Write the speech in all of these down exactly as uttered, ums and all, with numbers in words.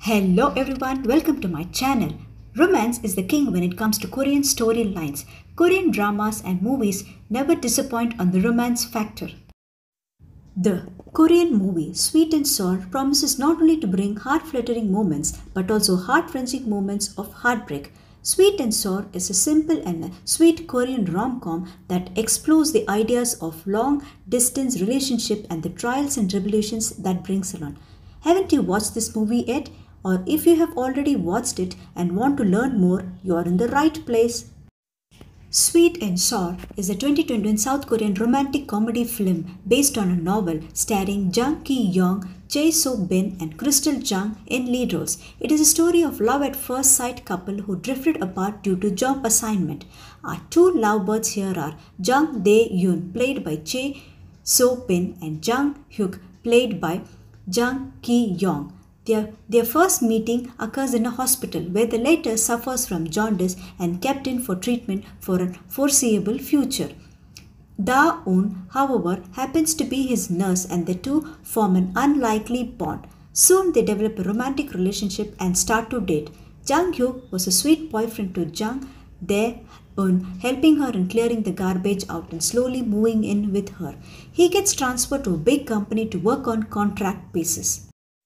Hello everyone, welcome to my channel. Romance is the king when it comes to Korean storylines. Korean dramas and movies never disappoint on the romance factor. The Korean movie Sweet and Sour promises not only to bring heart-fluttering moments but also heart-wrenching moments of heartbreak. Sweet and Sour is a simple and a sweet Korean rom-com that explores the ideas of long-distance relationship and the trials and tribulations that brings along. Haven't you watched this movie yet? Or if you have already watched it and want to learn more, you are in the right place. Sweet and Sour is a twenty twenty-one South Korean romantic comedy film based on a novel starring Jung Ki-young, Jae So-bin and Crystal Jung in lead roles. It is a story of love at first sight couple who drifted apart due to job assignment. Our two lovebirds here are Jung Dae-yoon, played by Jae So-bin, and Jung Hyuk, played by Jung Ki-young. Their, their first meeting occurs in a hospital where the latter suffers from jaundice and kept in for treatment for a foreseeable future. Da-eun, however, happens to be his nurse and the two form an unlikely bond. Soon they develop a romantic relationship and start to date. Jung Hyuk was a sweet boyfriend to Jung Dae-eun, helping her in clearing the garbage out and slowly moving in with her. He gets transferred to a big company to work on contract basis.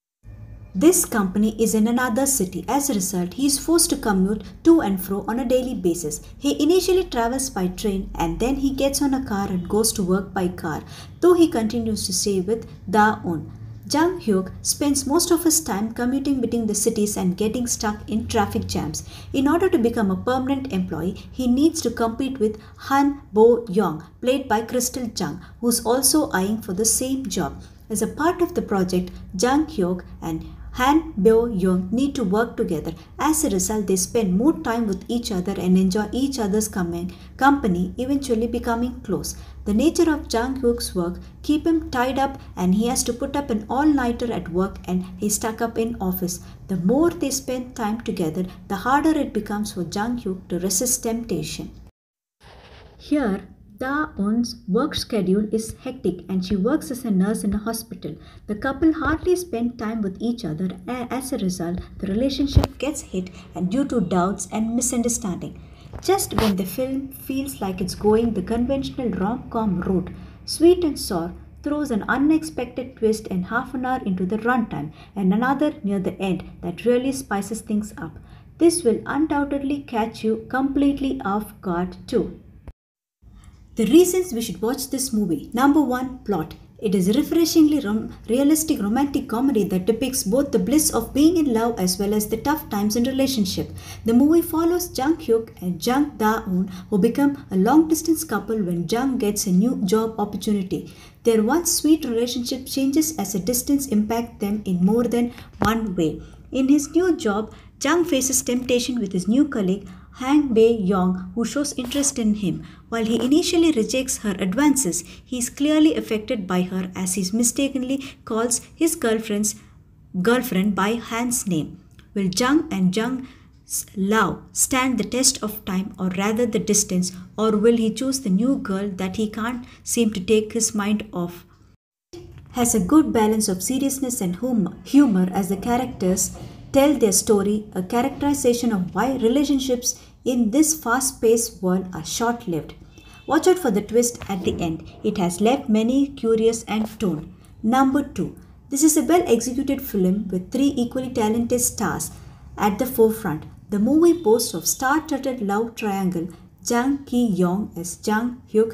This company is in another city. As a result, he is forced to commute to and fro on a daily basis. He initially travels by train and then he gets on a car and goes to work by car, though he continues to stay with Da-eun. Jung Hyuk spends most of his time commuting between the cities and getting stuck in traffic jams. In order to become a permanent employee, he needs to compete with Han Bo-young, played by Crystal Jung, who is also eyeing for the same job. As a part of the project, Jung Hyuk and Han Bo-young need to work together. As a result, they spend more time with each other and enjoy each other's company, eventually becoming close. The nature of Jung Hyuk's work keep him tied up and he has to put up an all-nighter at work and he's stuck up in office. The more they spend time together, the harder it becomes for Jung Hyuk to resist temptation. Here, Da-eun's work schedule is hectic and she works as a nurse in a hospital. The couple hardly spend time with each other and as a result, the relationship gets hit and due to doubts and misunderstanding. Just when the film feels like it's going the conventional rom-com route, Sweet and Sour throws an unexpected twist and half an hour into the runtime and another near the end that really spices things up. This will undoubtedly catch you completely off guard too. The reasons we should watch this movie. Number one, plot. It is a refreshingly rom realistic romantic comedy that depicts both the bliss of being in love as well as the tough times in relationship. The movie follows Jung Hyuk and Jung Da-eun, who become a long-distance couple when Jung gets a new job opportunity. Their once sweet relationship changes as a distance impacts them in more than one way. In his new job, Jung faces temptation with his new colleague Han Bo-young, who shows interest in him. While he initially rejects her advances, he is clearly affected by her as he mistakenly calls his girlfriend's girlfriend by Han's name. Will Jung and Jung's love stand the test of time or rather the distance, or will he choose the new girl that he can't seem to take his mind off? Has a good balance of seriousness and humor as the characters tell their story, a characterization of why relationships in this fast-paced world are short-lived. Watch out for the twist at the end. It has left many curious and torn. Number two. This is a well-executed film with three equally talented stars at the forefront. The movie boasts of star-studded love triangle Jung Ki-young as Jung Hyuk,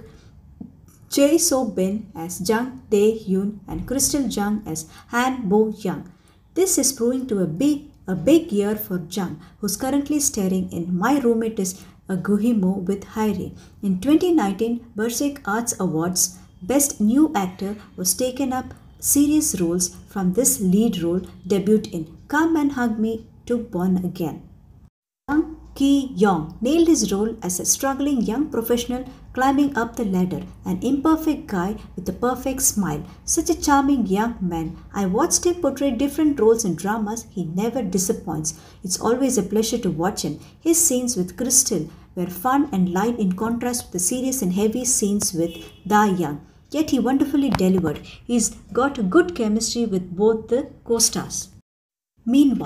Jae So-bin as Jung Dae-yoon and Crystal Jung as Han Bo-young. This is proving to be a big year for Jung, who's currently starring in My Roommate is a Guhimo with Hairi. In twenty nineteen Berserk Arts Awards, Best New Actor was taken up serious roles from this lead role debut in Come and Hug Me to Born Again. Jung Ki-young nailed his role as a struggling young professional climbing up the ladder, an imperfect guy with a perfect smile. Such a charming young man. I watched him portray different roles in dramas. He never disappoints. It's always a pleasure to watch him. His scenes with Crystal were fun and light in contrast with the serious and heavy scenes with Da-young. Yet he wonderfully delivered. He's got a good chemistry with both the co-stars. Meanwhile,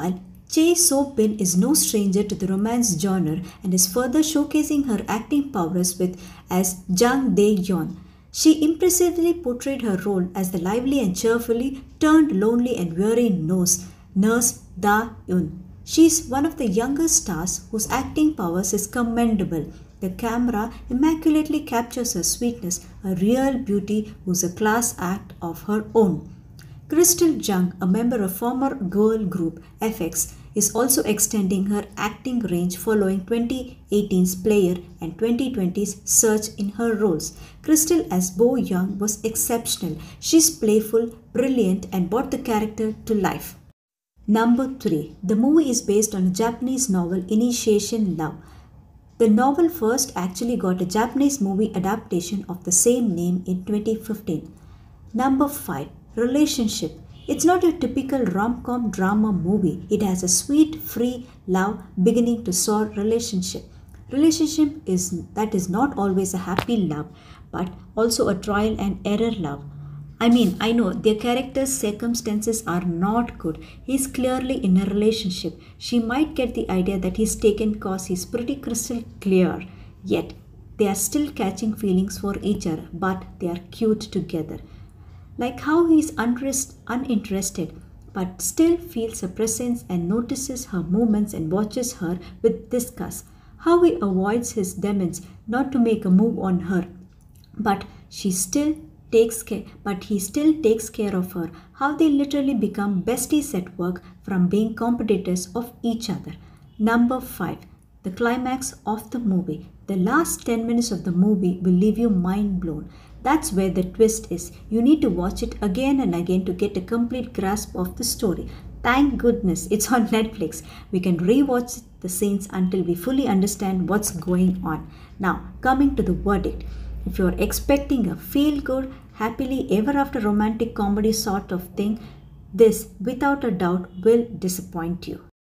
Chae So-bin is no stranger to the romance genre and is further showcasing her acting prowess with as Jang Dae-yeon. She impressively portrayed her role as the lively and cheerfully turned lonely and weary nurse, nurse Da-eun. She is one of the younger stars whose acting prowess is commendable. The camera immaculately captures her sweetness, a real beauty who's a class act of her own. Crystal Jung, a member of former girl group F X, is also extending her acting range following twenty eighteen's Player and twenty twenty's Search in her roles. Crystal as Bo Young was exceptional. She's playful, brilliant, and brought the character to life. Number three. The movie is based on a Japanese novel, Initiation Love. The novel first actually got a Japanese movie adaptation of the same name in twenty fifteen. Number five. Relationship. It's not a typical rom-com drama movie. It has a sweet, free love beginning to soar relationship. Relationship is that is not always a happy love, but also a trial and error love. I mean, I know their character's circumstances are not good. He's clearly in a relationship. She might get the idea that he's taken cause he's pretty crystal clear. Yet, they are still catching feelings for each other, but they are cute together. Like how he is uninterested but still feels her presence and notices her movements and watches her with disgust. How he avoids his demons not to make a move on her, but she still takes care but he still takes care of her. How they literally become besties at work from being competitors of each other. Number five. The climax of the movie. The last ten minutes of the movie will leave you mind blown. That's where the twist is. You need to watch it again and again to get a complete grasp of the story. Thank goodness it's on Netflix. We can rewatch the scenes until we fully understand what's going on. Now, coming to the verdict. If you're expecting a feel-good, happily ever after romantic comedy sort of thing, this, without a doubt, will disappoint you.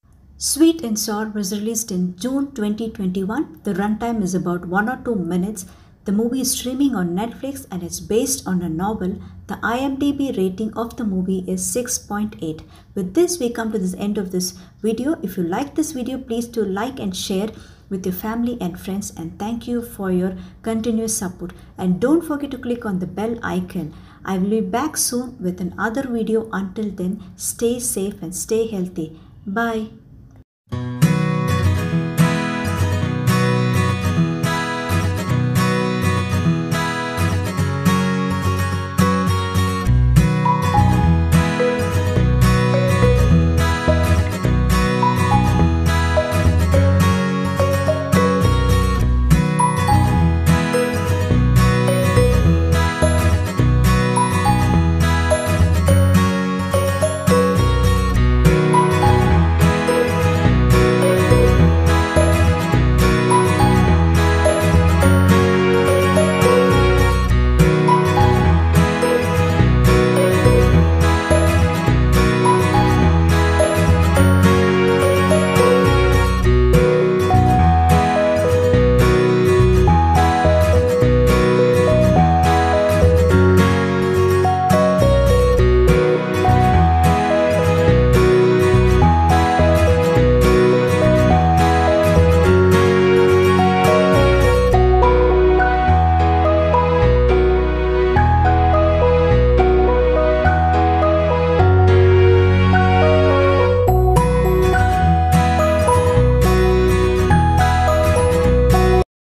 Sweet and Sour was released in June twenty twenty-one. The runtime is about one or two minutes. The movie is streaming on Netflix and it's based on a novel. The IMDb rating of the movie is six point eight. With this, we come to the end of this video. If you like this video, please do like and share with your family and friends, and thank you for your continuous support. And don't forget to click on the bell icon. I will be back soon with another video. Until then, stay safe and stay healthy. Bye.